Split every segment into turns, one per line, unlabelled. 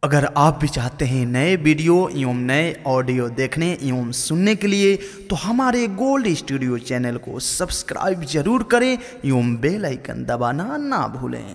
अगर आप भी चाहते हैं नए वीडियो एवं नए ऑडियो देखने एवं सुनने के लिए तो हमारे गोल्ड स्टूडियो चैनल को सब्सक्राइब जरूर करें एवं बेल आइकन दबाना ना भूलें।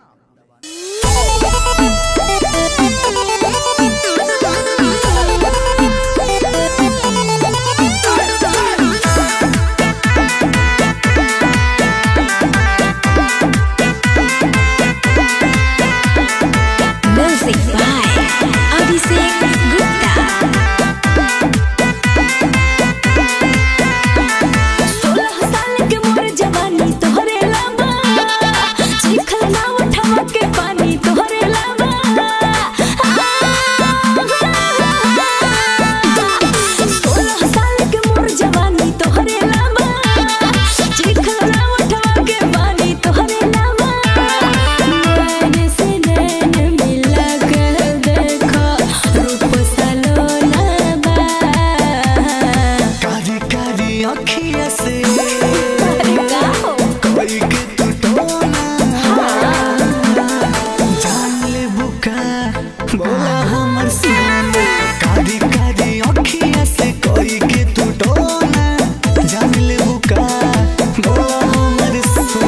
बोला हमर सोना कादी कादी अखिया से कोई के तू टोना जान ले बुका बोला हमर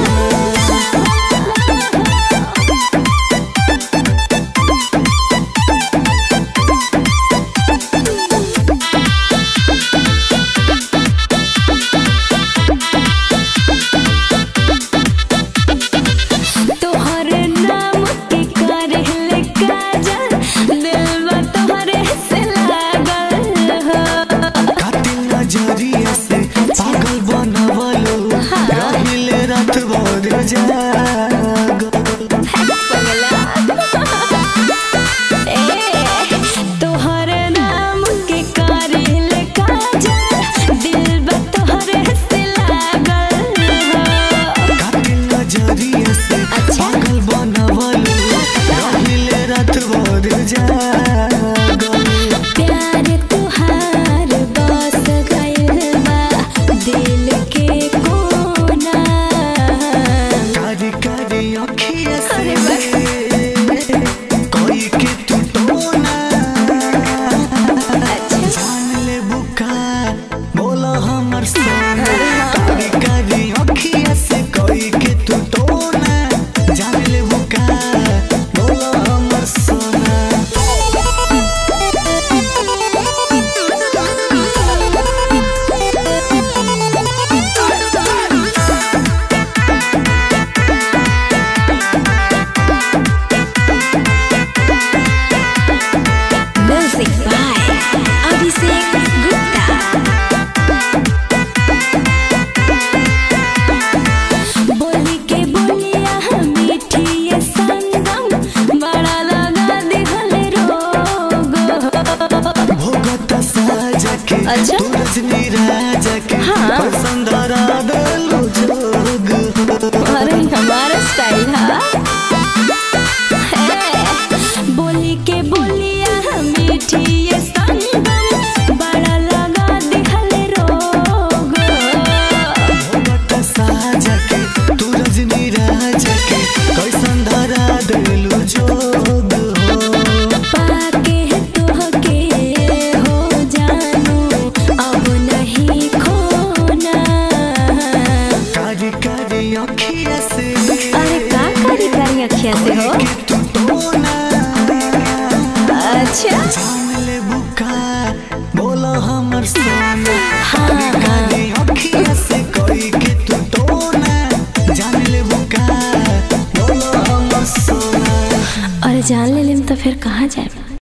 अच्छा हाँ अरे हमारा स्टाइल बोली के बोलिया मीठी ये संगम बड़ा लगा दिखले रोग
साजा के तू रजनी राजा के कैसन धरा देलू जोग
पाके तो के हो जानू अब नहीं खोना
कारी कारी अखिया से
अरे का कारी अखिया से हो अच्छा
जान ले बुका बोला हमर सोना
हाँ
कारी अखिया से कोई के तू टोना जान ले बुका बोला हमर सोना
अरे जान ले लेम तो फिर कहाँ जाए।